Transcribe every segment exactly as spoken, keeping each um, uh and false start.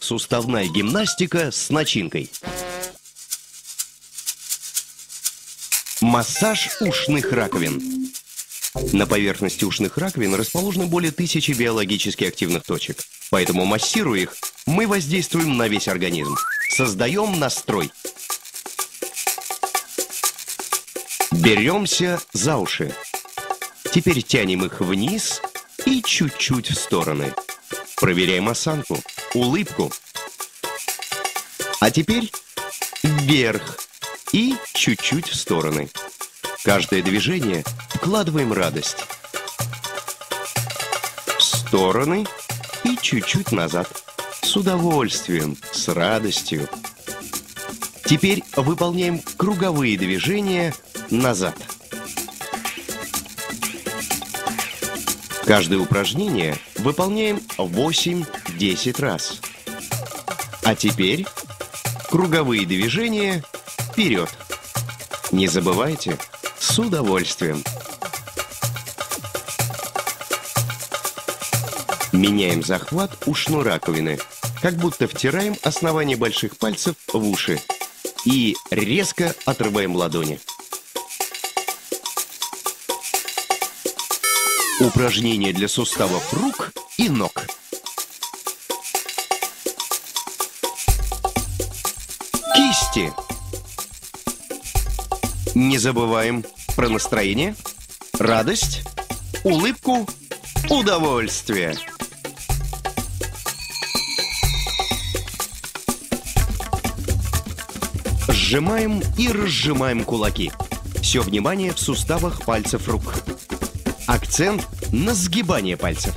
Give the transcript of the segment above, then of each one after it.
суставная гимнастика с начинкой. Массаж ушных раковин. На поверхности ушных раковин расположены более тысячи биологически активных точек. Поэтому, массируя их, мы воздействуем на весь организм. Создаем настрой. Беремся за уши. Теперь тянем их вниз и чуть-чуть в стороны. Проверяем осанку, улыбку. А теперь вверх и чуть-чуть в стороны. Каждое движение вкладываем радость. В стороны и чуть-чуть назад. С удовольствием, с радостью. Теперь выполняем круговые движения назад. Каждое упражнение выполняем восемь-десять раз. А теперь круговые движения вперед. Не забывайте, с удовольствием. Меняем захват ушной раковины, как будто втираем основание больших пальцев в уши и резко отрываем ладони. Упражнения для суставов рук и ног. Кисти. Не забываем про настроение, радость, улыбку, удовольствие. Сжимаем и разжимаем кулаки. Все внимание в суставах пальцев рук. Акцент на сгибание пальцев.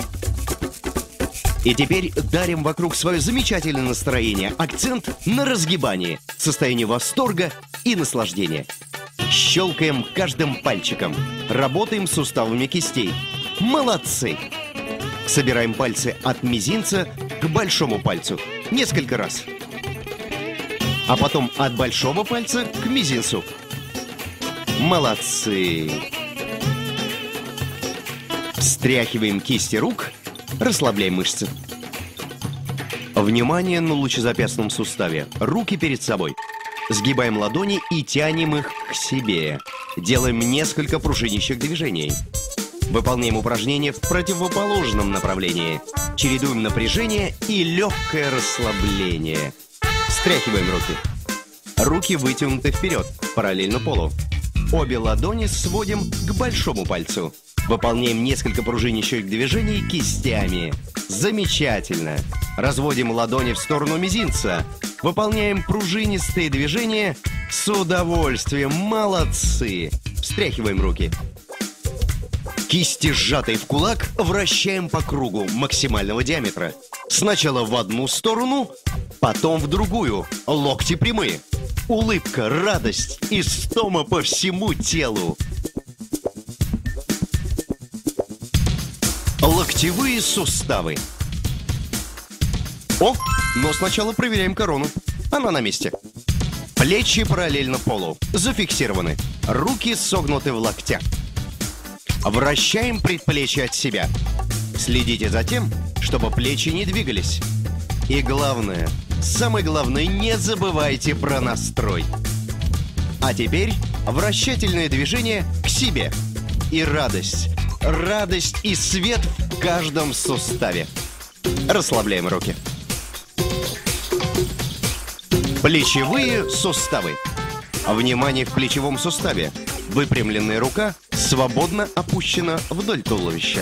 И теперь дарим вокруг свое замечательное настроение. Акцент на разгибание, состояние восторга и наслаждения. Щелкаем каждым пальчиком. Работаем суставами кистей. Молодцы! Собираем пальцы от мизинца к большому пальцу. Несколько раз. А потом от большого пальца к мизинцу. Молодцы! Встряхиваем кисти рук, расслабляем мышцы. Внимание на лучезапястном суставе. Руки перед собой. Сгибаем ладони и тянем их к себе. Делаем несколько пружинящих движений. Выполняем упражнения в противоположном направлении. Чередуем напряжение и легкое расслабление. Встряхиваем руки. Руки вытянуты вперед, параллельно полу. Обе ладони сводим к большому пальцу. Выполняем несколько пружинящих движений кистями. Замечательно. Разводим ладони в сторону мизинца. Выполняем пружинистые движения с удовольствием. Молодцы. Встряхиваем руки. Кисти, сжатые в кулак, вращаем по кругу максимального диаметра. Сначала в одну сторону, потом в другую. Локти прямые. Улыбка, радость, истома по всему телу. Локтевые суставы. О, но сначала проверяем корону. Она на месте. Плечи параллельно полу. Зафиксированы. Руки согнуты в локтях. Вращаем предплечья от себя. Следите за тем, чтобы плечи не двигались. И главное, самое главное, не забывайте про настрой. А теперь вращательное движение к себе. И радость. Радость и свет в каждом суставе. Расслабляем руки. Плечевые суставы. Внимание в плечевом суставе. Выпрямленная рука свободно опущена вдоль туловища.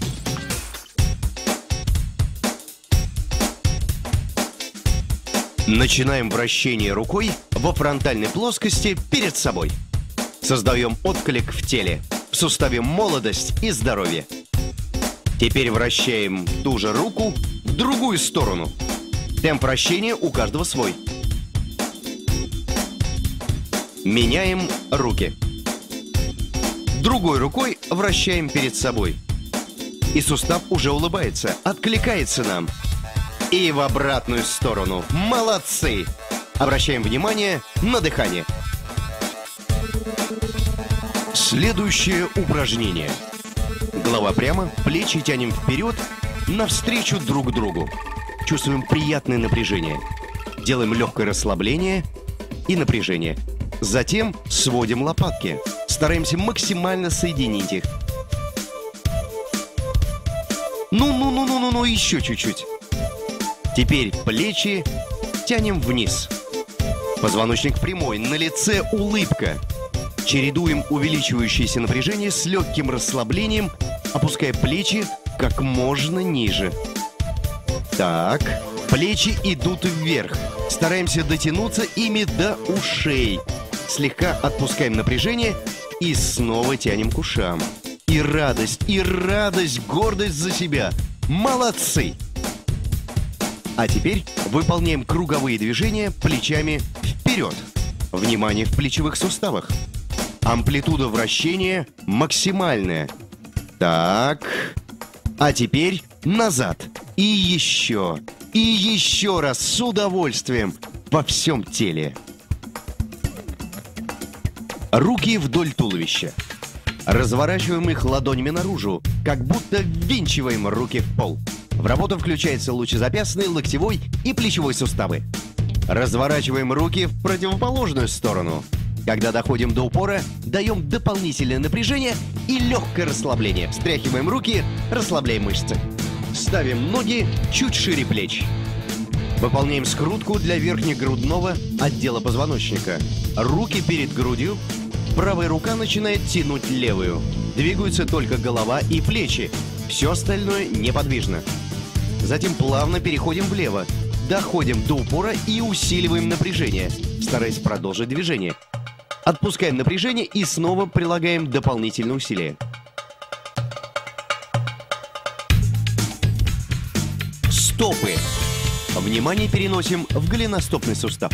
Начинаем вращение рукой во фронтальной плоскости перед собой. Создаем отклик в теле. В суставе молодость и здоровье. Теперь вращаем ту же руку в другую сторону. Темп вращения у каждого свой. Меняем руки. Другой рукой вращаем перед собой. И сустав уже улыбается, откликается нам. И в обратную сторону. Молодцы! Обращаем внимание на дыхание. Следующее упражнение. Голова прямо, плечи тянем вперед, навстречу друг другу. чувствуем приятное напряжение. Делаем легкое расслабление и напряжение. Затем сводим лопатки. Стараемся максимально соединить их. Ну-ну-ну-ну-ну-ну, еще чуть-чуть. Теперь плечи тянем вниз. Позвоночник прямой, на лице улыбка. Чередуем увеличивающееся напряжение с легким расслаблением, опуская плечи как можно ниже. Так, плечи идут вверх. Стараемся дотянуться ими до ушей. Слегка отпускаем напряжение и снова тянем к ушам. И радость, и радость, гордость за себя. Молодцы! А теперь выполняем круговые движения плечами вперед. Внимание в плечевых суставах. Амплитуда вращения максимальная. Так. А теперь назад. И еще. И еще раз с удовольствием во всем теле. Руки вдоль туловища. Разворачиваем их ладонями наружу, как будто ввинчиваем руки в пол. В работу включаются лучезапястный, локтевой и плечевой суставы. Разворачиваем руки в противоположную сторону. Когда доходим до упора, даем дополнительное напряжение и легкое расслабление. Встряхиваем руки, расслабляем мышцы. Ставим ноги чуть шире плеч. Выполняем скрутку для верхнегрудного отдела позвоночника. Руки перед грудью. Правая рука начинает тянуть левую. Двигаются только голова и плечи. Все остальное неподвижно. Затем плавно переходим влево. Доходим до упора и усиливаем напряжение, стараясь продолжить движение. Отпускаем напряжение и снова прилагаем дополнительные усилия. Стопы. Внимание переносим в голеностопный сустав.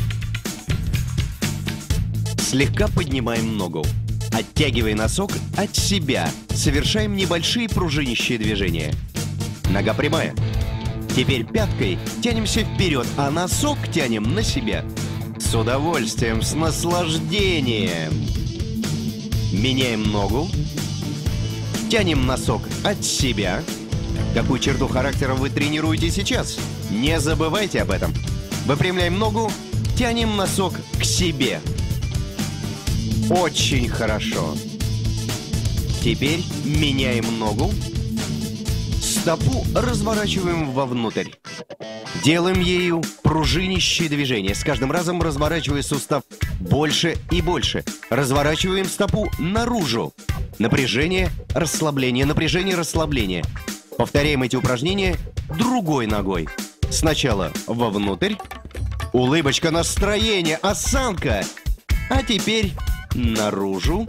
Слегка поднимаем ногу. Оттягивая носок от себя, совершаем небольшие пружинищие движения. Нога прямая. Теперь пяткой тянемся вперед, а носок тянем на себя. С удовольствием, с наслаждением. Меняем ногу. Тянем носок от себя. Какую черту характера вы тренируете сейчас? Не забывайте об этом. Выпрямляем ногу, тянем носок к себе. Очень хорошо. Теперь меняем ногу. Стопу разворачиваем вовнутрь. Делаем ею пружинищие движения, с каждым разом разворачивая сустав больше и больше. Разворачиваем стопу наружу. Напряжение, расслабление, напряжение, расслабление. Повторяем эти упражнения другой ногой. Сначала вовнутрь. Улыбочка, настроение, осанка. А теперь наружу.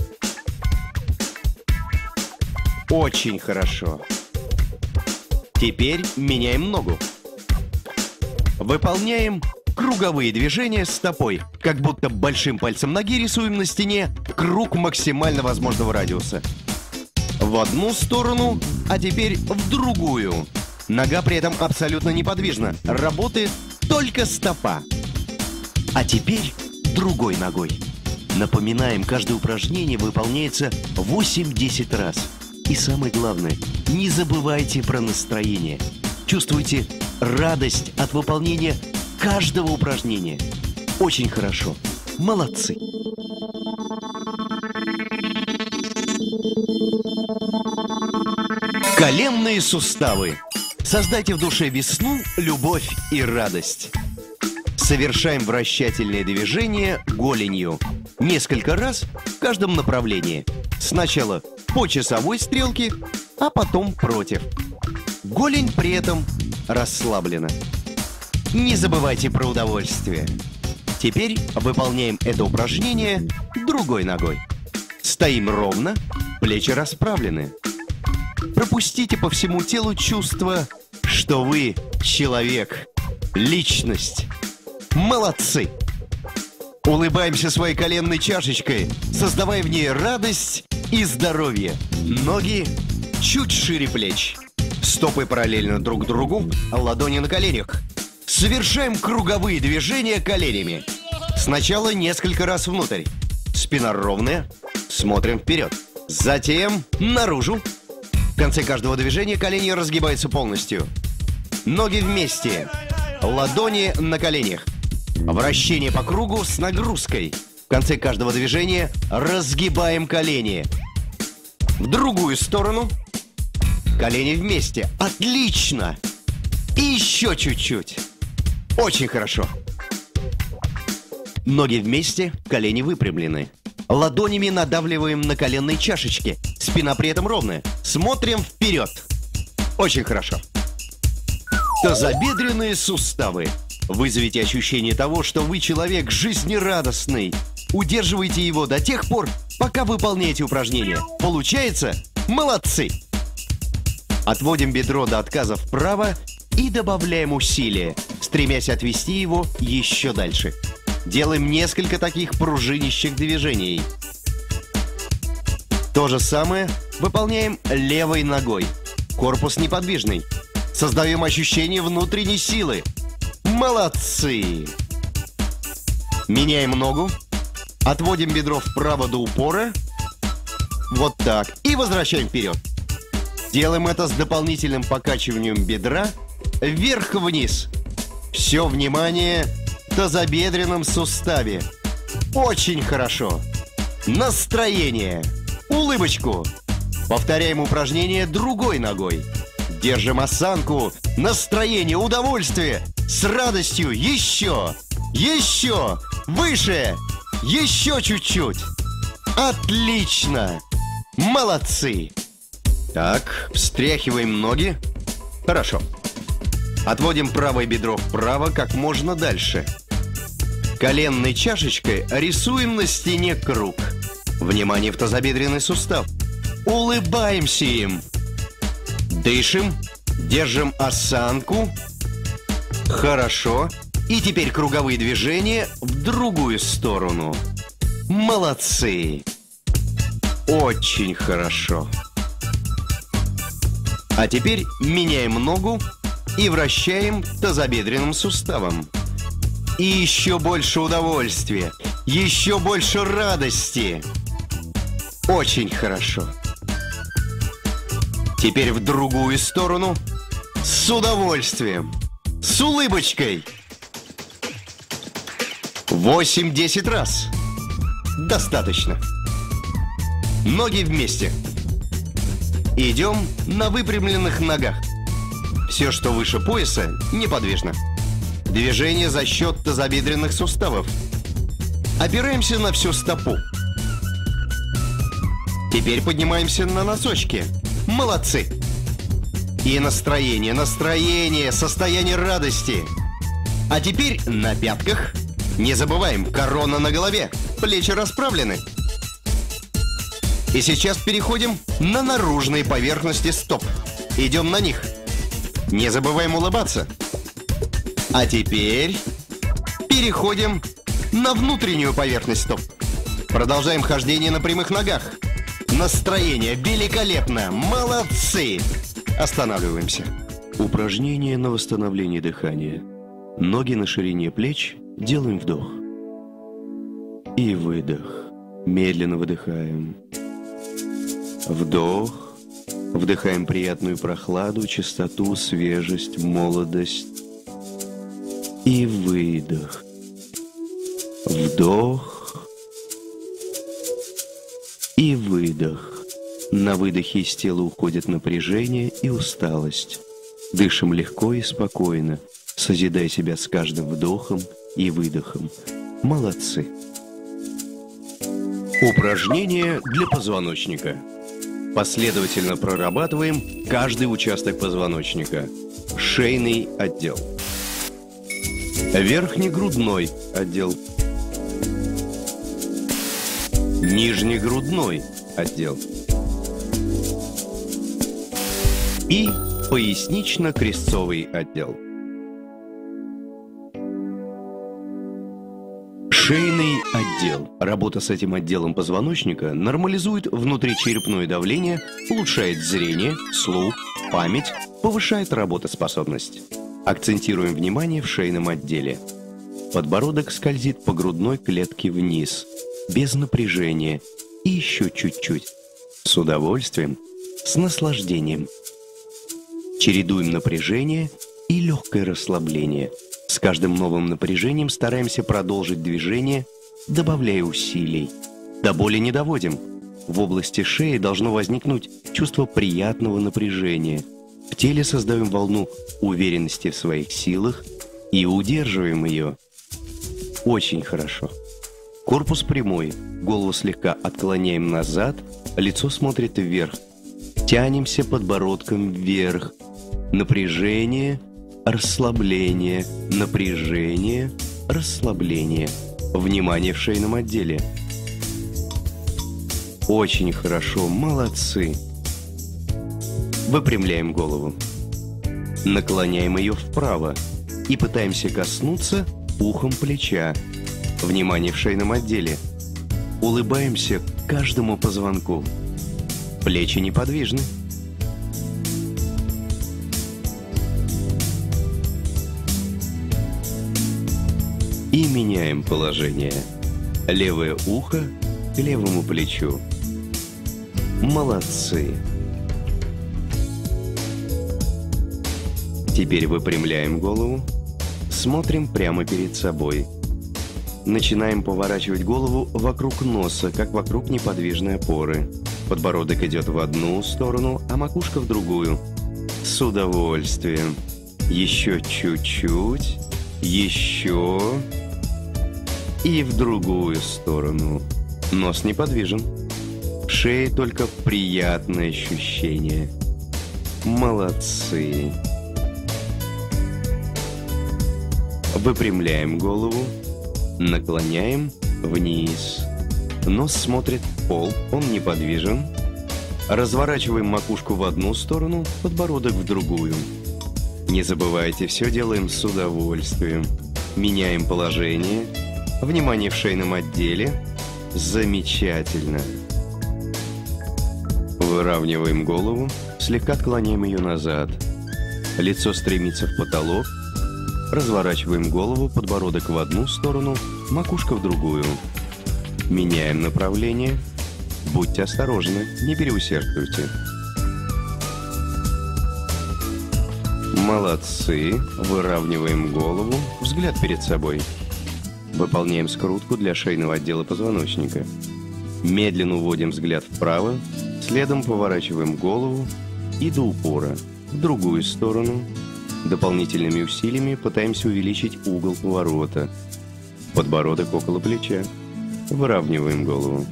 Очень хорошо. Теперь меняем ногу. Выполняем круговые движения стопой, как будто большим пальцем ноги рисуем на стене круг максимально возможного радиуса. В одну сторону, а теперь в другую. Нога при этом абсолютно неподвижна. Работает только стопа. А теперь другой ногой. Напоминаем, каждое упражнение выполняется восемь-десять раз. И самое главное, не забывайте про настроение. Чувствуйте радость от выполнения каждого упражнения. Очень хорошо. Молодцы. Коленные суставы. Создайте в душе весну, любовь и радость. Совершаем вращательные движения голенью. Несколько раз в каждом направлении. Сначала по часовой стрелке, а потом против. Голень при этом расслаблена. Не забывайте про удовольствие. Теперь выполняем это упражнение другой ногой. Стоим ровно, плечи расправлены. Пропустите по всему телу чувство, что вы человек, личность. Молодцы! Улыбаемся своей коленной чашечкой, создавая в ней радость и здоровье. Ноги чуть шире плеч. Стопы параллельно друг другу, ладони на коленях. Совершаем круговые движения коленями. Сначала несколько раз внутрь. Спина ровная. Смотрим вперед. Затем наружу. В конце каждого движения колени разгибаются полностью. Ноги вместе. Ладони на коленях. Вращение по кругу с нагрузкой. В конце каждого движения разгибаем колени. В другую сторону. Колени вместе. Отлично! И еще чуть-чуть. Очень хорошо. Ноги вместе, колени выпрямлены. Ладонями надавливаем на коленные чашечки. Спина при этом ровная. Смотрим вперед. Очень хорошо. Тазобедренные суставы. Вызовите ощущение того, что вы человек жизнерадостный. Удерживайте его до тех пор, пока выполняете упражнение. Получается? Молодцы! Отводим бедро до отказа вправо и добавляем усилия, стремясь отвести его еще дальше. Делаем несколько таких пружинищих движений. То же самое выполняем левой ногой. Корпус неподвижный. Создаем ощущение внутренней силы. Молодцы! Меняем ногу. Отводим бедро вправо до упора. Вот так. И возвращаем вперед. Делаем это с дополнительным покачиванием бедра вверх-вниз. Все внимание в тазобедренном суставе. Очень хорошо. Настроение. Улыбочку. Повторяем упражнение другой ногой. Держим осанку. Настроение, удовольствие. С радостью. Еще. Еще. Выше. Еще чуть-чуть. Отлично. Молодцы. Так, встряхиваем ноги. Хорошо. Отводим правое бедро вправо как можно дальше. Коленной чашечкой рисуем на стене круг. Внимание в тазобедренный сустав. Улыбаемся им. Дышим. Держим осанку. Хорошо. И теперь круговые движения в другую сторону. Молодцы. Очень хорошо. А теперь меняем ногу и вращаем тазобедренным суставом. И еще больше удовольствия, еще больше радости. Очень хорошо. Теперь в другую сторону. С удовольствием. С улыбочкой. восемь-десять раз. Достаточно. Ноги вместе. Идем на выпрямленных ногах. Все, что выше пояса, неподвижно. Движение за счет тазобедренных суставов. Опираемся на всю стопу. Теперь поднимаемся на носочки. Молодцы! И настроение, настроение, состояние радости. А теперь на пятках. Не забываем, корона на голове, плечи расправлены. И сейчас переходим на наружные поверхности стоп. Идем на них. Не забываем улыбаться. А теперь переходим на внутреннюю поверхность стоп. Продолжаем хождение на прямых ногах. Настроение великолепно. Молодцы. Останавливаемся. Упражнение на восстановление дыхания. Ноги на ширине плеч. Делаем вдох. И выдох. Медленно выдыхаем. Вдох. Вдыхаем приятную прохладу, чистоту, свежесть, молодость. И выдох. Вдох. И выдох. На выдохе из тела уходит напряжение и усталость. Дышим легко и спокойно, созидая себя с каждым вдохом и выдохом. Молодцы. Упражнение для позвоночника. Последовательно прорабатываем каждый участок позвоночника. Шейный отдел. Верхнегрудной отдел. Нижнегрудной отдел. И пояснично-крестцовый отдел. Шейный отдел. Работа с этим отделом позвоночника нормализует внутричерепное давление, улучшает зрение, слух, память, повышает работоспособность. Акцентируем внимание в шейном отделе. Подбородок скользит по грудной клетке вниз, без напряжения, и еще чуть-чуть. С удовольствием, с наслаждением. Чередуем напряжение и легкое расслабление. С каждым новым напряжением стараемся продолжить движение, добавляя усилий. До боли не доводим. В области шеи должно возникнуть чувство приятного напряжения. В теле создаем волну уверенности в своих силах и удерживаем ее. Очень хорошо. Корпус прямой, голову слегка отклоняем назад, лицо смотрит вверх. Тянемся подбородком вверх. Напряжение, расслабление, напряжение, расслабление. Внимание в шейном отделе. Очень хорошо, молодцы. Выпрямляем голову. Наклоняем ее вправо и пытаемся коснуться ухом плеча. Внимание в шейном отделе. Улыбаемся каждому позвонку. Плечи неподвижны. И меняем положение. Левое ухо к левому плечу. Молодцы. Теперь выпрямляем голову. Смотрим прямо перед собой. Начинаем поворачивать голову вокруг носа, как вокруг неподвижной опоры. Подбородок идет в одну сторону, а макушка в другую. С удовольствием. Еще чуть-чуть. Еще. И в другую сторону. Нос неподвижен. В шее только приятное ощущение. Молодцы. Выпрямляем голову. Наклоняем вниз. Нос смотрит в пол, он неподвижен. Разворачиваем макушку в одну сторону, подбородок в другую. Не забывайте, все делаем с удовольствием. Меняем положение. Внимание в шейном отделе. Замечательно. Выравниваем голову, слегка отклоняем ее назад. Лицо стремится в потолок. Разворачиваем голову, подбородок в одну сторону, макушка в другую. Меняем направление. Будьте осторожны, не переусердствуйте. Молодцы. Выравниваем голову, взгляд перед собой. Выполняем скрутку для шейного отдела позвоночника. Медленно уводим взгляд вправо, следом поворачиваем голову и до упора, в другую сторону. Дополнительными усилиями пытаемся увеличить угол поворота. Подбородок около плеча. Выравниваем голову.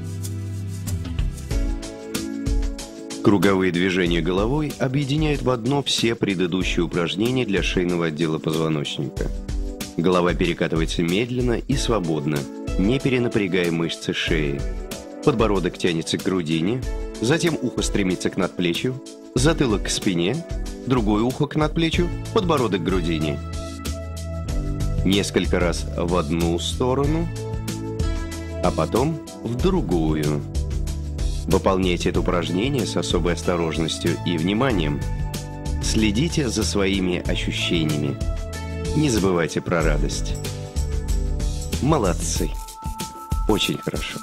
Круговые движения головой объединяют в одно все предыдущие упражнения для шейного отдела позвоночника. Голова перекатывается медленно и свободно, не перенапрягая мышцы шеи. Подбородок тянется к грудине, затем ухо стремится к надплечью, затылок к спине, другое ухо к надплечью, подбородок к грудине. Несколько раз в одну сторону, а потом в другую. Выполняйте это упражнение с особой осторожностью и вниманием. Следите за своими ощущениями. Не забывайте про радость. Молодцы. Очень хорошо.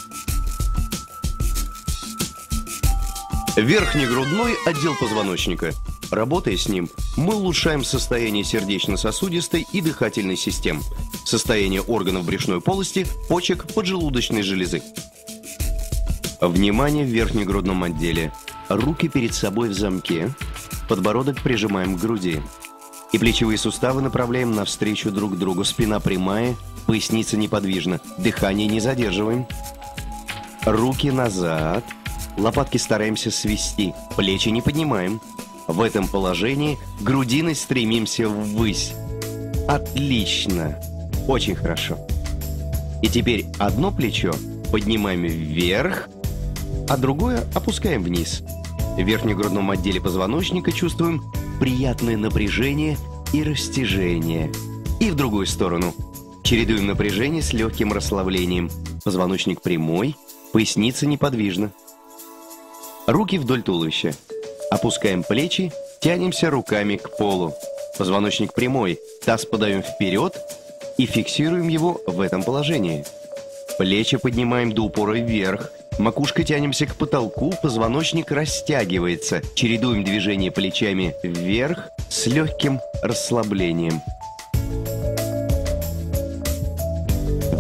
Верхнегрудной отдел позвоночника. Работая с ним, мы улучшаем состояние сердечно-сосудистой и дыхательной систем, состояние органов брюшной полости, почек, поджелудочной железы. Внимание в верхнегрудном отделе. Руки перед собой в замке, подбородок прижимаем к груди. И плечевые суставы направляем навстречу друг другу. Спина прямая, поясница неподвижна. Дыхание не задерживаем. Руки назад. Лопатки стараемся свести. Плечи не поднимаем. В этом положении грудиной стремимся ввысь. Отлично. Очень хорошо. И теперь одно плечо поднимаем вверх, а другое опускаем вниз. В верхнегрудном отделе позвоночника чувствуем приятное напряжение и растяжение. И в другую сторону. Чередуем напряжение с легким расслаблением. Позвоночник прямой, поясница неподвижна. Руки вдоль туловища. Опускаем плечи, тянемся руками к полу. Позвоночник прямой, таз подаем вперед и фиксируем его в этом положении. Плечи поднимаем до упора вверх. Макушкой тянемся к потолку, позвоночник растягивается. Чередуем движение плечами вверх с легким расслаблением.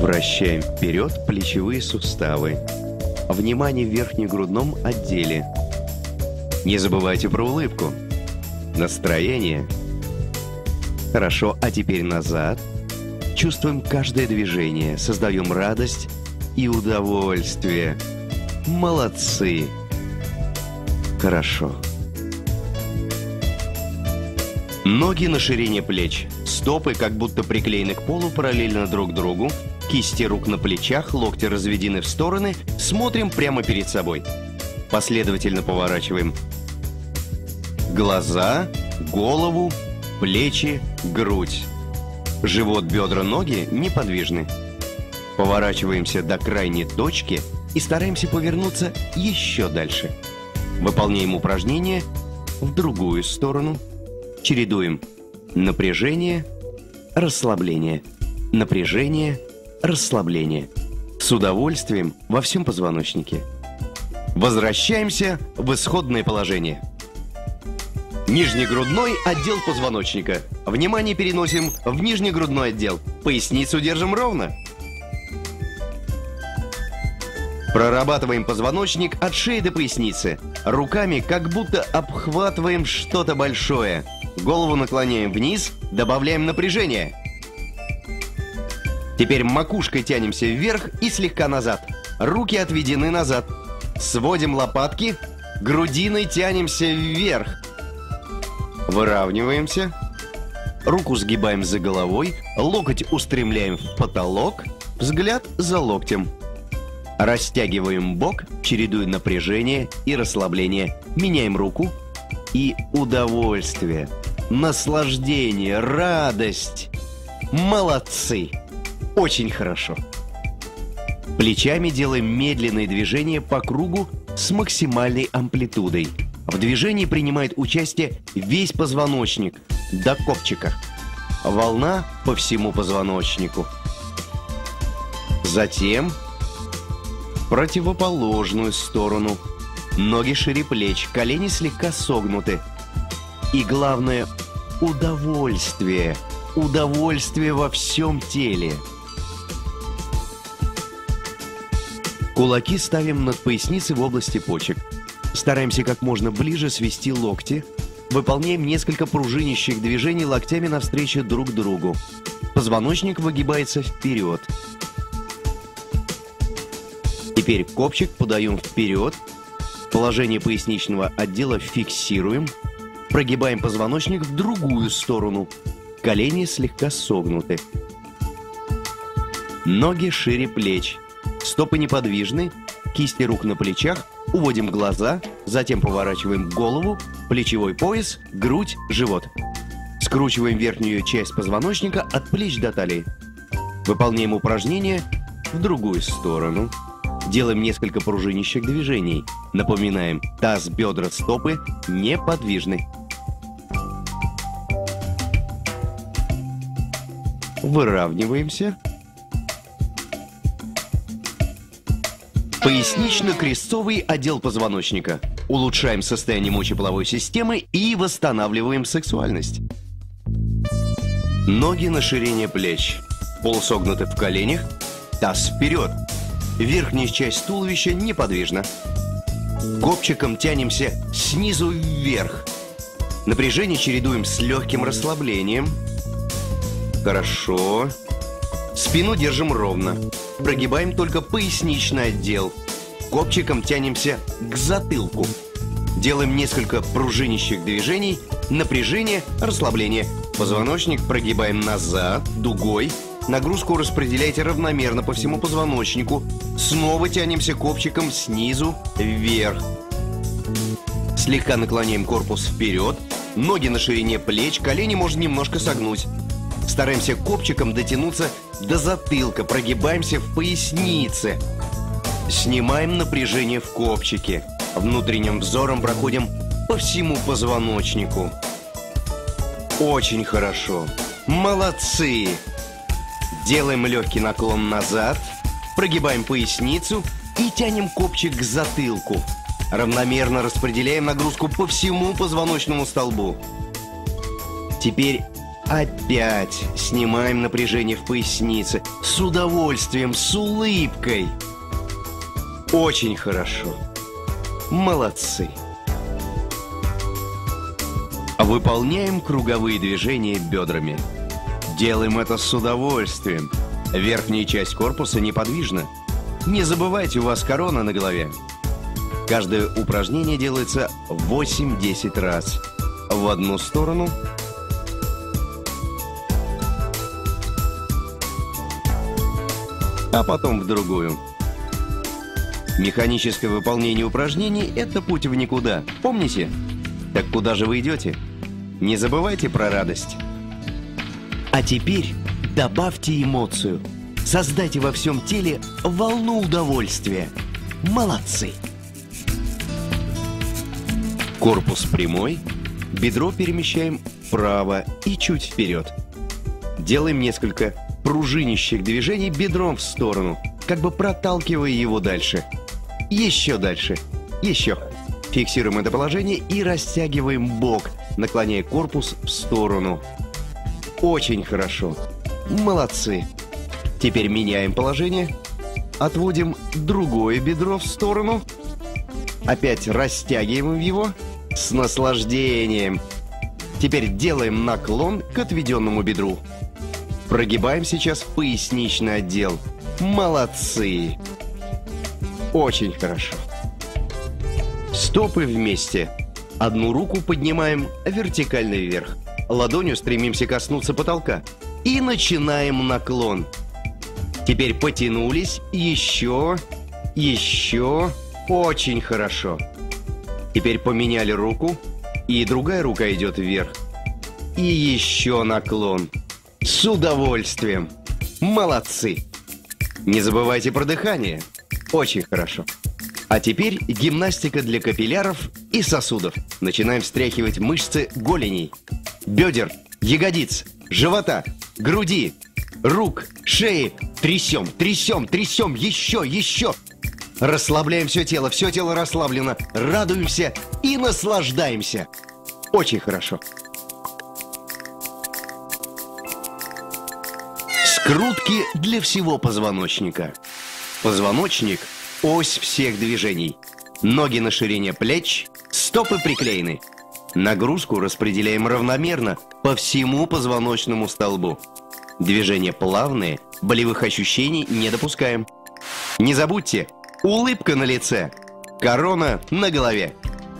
Вращаем вперед плечевые суставы. Внимание в верхнегрудном отделе. Не забывайте про улыбку. Настроение. Хорошо, а теперь назад. Чувствуем каждое движение, создаем радость и удовольствие. Молодцы. Хорошо. Ноги на ширине плеч. Стопы как будто приклеены к полу параллельно друг другу. Кисти рук на плечах, локти разведены в стороны. Смотрим прямо перед собой. Последовательно поворачиваем глаза, голову, плечи, грудь. Живот, бедра, ноги неподвижны. Поворачиваемся до крайней точки и стараемся повернуться еще дальше. Выполняем упражнение в другую сторону. Чередуем напряжение, расслабление, напряжение, расслабление. С удовольствием во всем позвоночнике. Возвращаемся в исходное положение. Нижнегрудной отдел позвоночника. Внимание переносим в нижнегрудной отдел. Поясницу держим ровно. Прорабатываем позвоночник от шеи до поясницы. Руками как будто обхватываем что-то большое. Голову наклоняем вниз, добавляем напряжение. Теперь макушкой тянемся вверх и слегка назад. Руки отведены назад. Сводим лопатки, грудиной тянемся вверх. Выравниваемся. Руку сгибаем за головой, локоть устремляем в потолок, взгляд за локтем. Растягиваем бок, чередуя напряжение и расслабление. Меняем руку и удовольствие, наслаждение, радость. Молодцы! Очень хорошо. Плечами делаем медленные движения по кругу с максимальной амплитудой. В движении принимает участие весь позвоночник до копчика. Волна по всему позвоночнику. Затем в противоположную сторону. Ноги шире плеч, колени слегка согнуты. И главное – удовольствие. Удовольствие во всем теле. Кулаки ставим над поясницей в области почек. Стараемся как можно ближе свести локти. Выполняем несколько пружинящих движений локтями навстречу друг другу. Позвоночник выгибается вперед. Теперь копчик подаем вперед. Положение поясничного отдела фиксируем. Прогибаем позвоночник в другую сторону. Колени слегка согнуты. Ноги шире плеч. Стопы неподвижны. Кисти рук на плечах. Уводим глаза, затем поворачиваем голову, плечевой пояс, грудь, живот. Скручиваем верхнюю часть позвоночника от плеч до талии. Выполняем упражнение в другую сторону. Делаем несколько пружинящих движений. Напоминаем, таз, бедра, стопы неподвижны. Выравниваемся. Пояснично-крестцовый отдел позвоночника. Улучшаем состояние мочеполовой системы и восстанавливаем сексуальность. Ноги на ширине плеч. Пол согнуты в коленях. Таз вперед. Верхняя часть туловища неподвижна. Копчиком тянемся снизу вверх. Напряжение чередуем с легким расслаблением. Хорошо. Спину держим ровно. Прогибаем только поясничный отдел. Копчиком тянемся к затылку. Делаем несколько пружинящих движений. Напряжение, расслабление. Позвоночник прогибаем назад, дугой. Нагрузку распределяйте равномерно по всему позвоночнику. Снова тянемся копчиком снизу вверх. Слегка наклоняем корпус вперед. Ноги на ширине плеч, колени можно немножко согнуть. Стараемся копчиком дотянуться до затылка, прогибаемся в пояснице. Снимаем напряжение в копчике. Внутренним взором проходим по всему позвоночнику. Очень хорошо. Молодцы! Делаем легкий наклон назад, прогибаем поясницу и тянем копчик к затылку. Равномерно распределяем нагрузку по всему позвоночному столбу. Теперь Опять снимаем напряжение в пояснице. С удовольствием, с улыбкой. Очень хорошо. Молодцы. Выполняем круговые движения бедрами. Делаем это с удовольствием. Верхняя часть корпуса неподвижна. Не забывайте, у вас корона на голове. Каждое упражнение делается восемь-десять раз. В одну сторону. А потом в другую. Механическое выполнение упражнений – это путь в никуда. Помните? Так куда же вы идете? Не забывайте про радость. А теперь добавьте эмоцию. Создайте во всем теле волну удовольствия. Молодцы! Корпус прямой, бедро перемещаем вправо и чуть вперед. Делаем несколько пружинящих движений бедром в сторону, как бы проталкивая его дальше. Еще дальше. Еще. Фиксируем это положение и растягиваем бок, наклоняя корпус в сторону. Очень хорошо. Молодцы. Теперь меняем положение. Отводим другое бедро в сторону. Опять растягиваем его с наслаждением. Теперь делаем наклон к отведенному бедру. Прогибаем сейчас поясничный отдел. Молодцы. Очень хорошо. Стопы вместе. Одну руку поднимаем вертикально вверх. Ладонью стремимся коснуться потолка. И начинаем наклон. Теперь потянулись. Еще. Еще. Очень хорошо. Теперь поменяли руку. И другая рука идет вверх. И еще наклон. С удовольствием. Молодцы. Не забывайте про дыхание. Очень хорошо. А теперь гимнастика для капилляров и сосудов. Начинаем встряхивать мышцы голеней, бедер, ягодиц, живота, груди, рук, шеи. Трясем, трясем, трясем. Еще, еще. Расслабляем все тело. Все тело расслаблено. Радуемся и наслаждаемся. Очень хорошо. Скрутки для всего позвоночника. Позвоночник – ось всех движений. Ноги на ширине плеч, стопы приклеены. Нагрузку распределяем равномерно по всему позвоночному столбу. Движения плавные, болевых ощущений не допускаем. Не забудьте, улыбка на лице, корона на голове.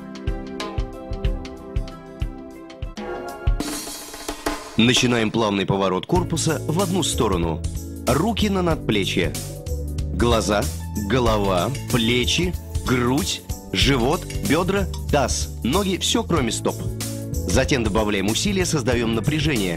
Начинаем плавный поворот корпуса в одну сторону. Руки на надплечье. Глаза, голова, плечи, грудь, живот, бедра, таз, ноги, все кроме стоп. Затем добавляем усилия, создаем напряжение.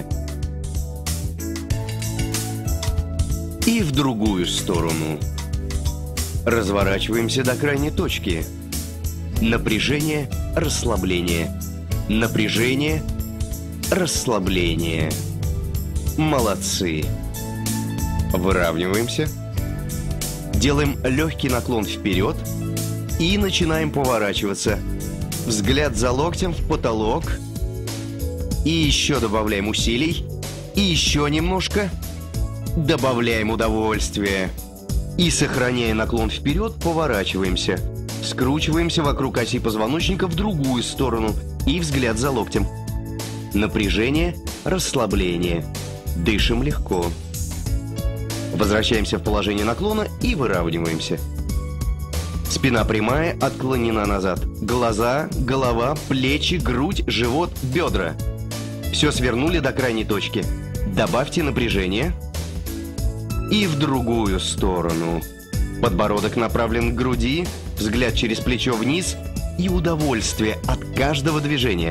И в другую сторону. Разворачиваемся до крайней точки. Напряжение, расслабление. Напряжение, расслабление. Молодцы. Выравниваемся. Делаем легкий наклон вперед и начинаем поворачиваться. Взгляд за локтем в потолок. И еще добавляем усилий. И еще немножко. Добавляем удовольствия. И, сохраняя наклон вперед, поворачиваемся. Скручиваемся вокруг оси позвоночника в другую сторону. И взгляд за локтем. Напряжение, расслабление. Дышим легко. Возвращаемся в положение наклона и выравниваемся. Спина прямая, отклонена назад. Глаза, голова, плечи, грудь, живот, бедра. Все свернули до крайней точки. Добавьте напряжение. И в другую сторону. Подбородок направлен к груди, взгляд через плечо вниз и удовольствие от каждого движения.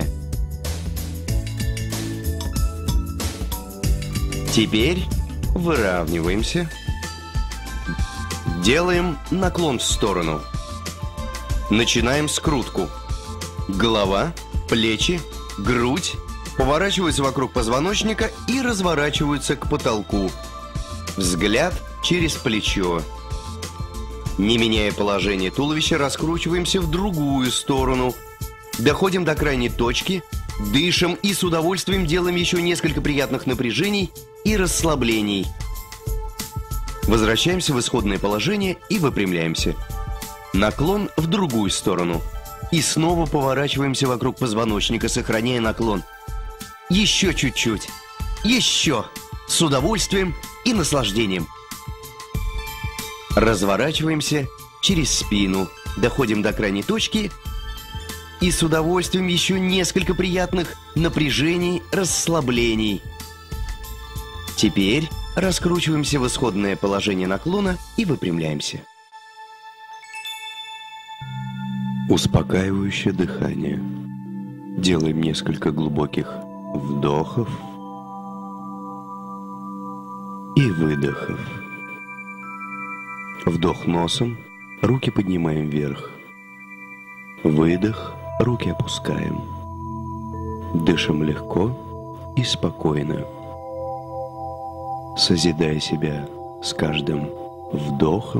Теперь выравниваемся. Делаем наклон в сторону. Начинаем скрутку. Голова, плечи, грудь поворачиваются вокруг позвоночника и разворачиваются к потолку. Взгляд через плечо. Не меняя положение туловища, раскручиваемся в другую сторону. Доходим до крайней точки Дышим и с удовольствием делаем еще несколько приятных напряжений и расслаблений. Возвращаемся в исходное положение и выпрямляемся. Наклон в другую сторону. И снова поворачиваемся вокруг позвоночника, сохраняя наклон. Еще чуть-чуть. Еще. С удовольствием и наслаждением. Разворачиваемся через спину. Доходим до крайней точки. И с удовольствием еще несколько приятных напряжений, расслаблений. Теперь раскручиваемся в исходное положение наклона и выпрямляемся. Успокаивающее дыхание. Делаем несколько глубоких вдохов и выдохов. Вдох носом, руки поднимаем вверх. Выдох, руки опускаем. Дышим легко и спокойно, созидая себя с каждым вдохом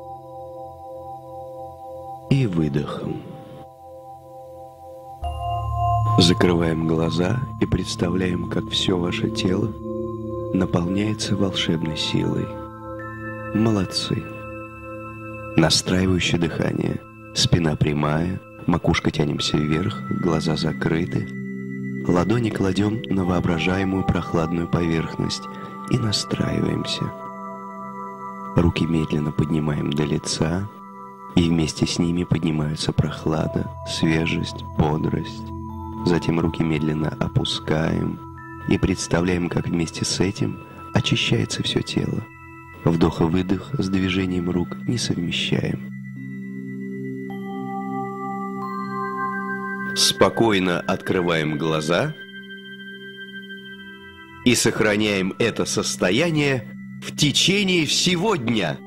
и выдохом. Закрываем глаза и представляем, как все ваше тело наполняется волшебной силой. Молодцы! Настраивающее дыхание. Спина прямая, макушка тянемся вверх, глаза закрыты. Ладони кладем на воображаемую прохладную поверхность и настраиваемся. Руки медленно поднимаем до лица, и вместе с ними поднимаются прохлада, свежесть, бодрость. Затем руки медленно опускаем и представляем, как вместе с этим очищается все тело. Вдох и выдох с движением рук не совмещаем. Спокойно открываем глаза и сохраняем это состояние в течение всего дня.